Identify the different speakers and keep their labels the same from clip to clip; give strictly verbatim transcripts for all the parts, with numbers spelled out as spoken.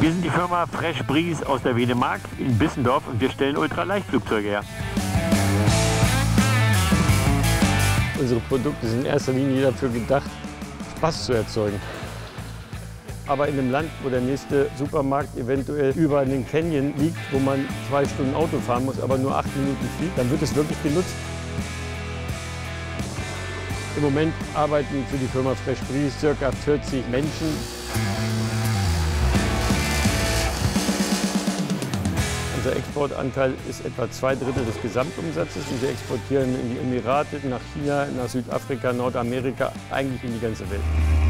Speaker 1: Wir sind die Firma Fresh Breeze aus der Wedemark in Bissendorf und wir stellen Ultraleichtflugzeuge her.
Speaker 2: Unsere Produkte sind in erster Linie dafür gedacht, Spaß zu erzeugen. Aber in einem Land, wo der nächste Supermarkt eventuell über einen Canyon liegt, wo man zwei Stunden Auto fahren muss, aber nur acht Minuten fliegt, dann wird es wirklich genutzt. Im Moment arbeiten für die Firma Fresh Breeze ca. vierzig Menschen. Unser Exportanteil ist etwa zwei Drittel des Gesamtumsatzes. Und wir exportieren in die Emirate, nach China, nach Südafrika, Nordamerika, eigentlich in die ganze Welt.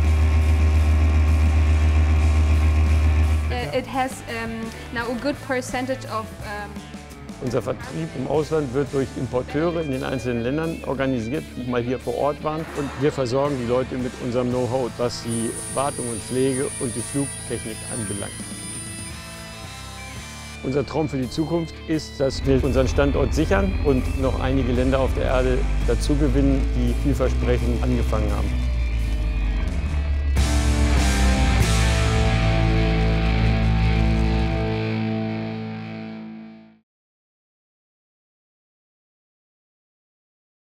Speaker 3: It has um, now a good percentage of um
Speaker 2: Unser Vertrieb im Ausland wird durch Importeure in den einzelnen Ländern organisiert, die mal hier vor Ort waren. Und wir versorgen die Leute mit unserem Know-how, was die Wartung und Pflege und die Flugtechnik anbelangt. Unser Traum für die Zukunft ist, dass wir unseren Standort sichern und noch einige Länder auf der Erde dazu gewinnen, die vielversprechend angefangen haben.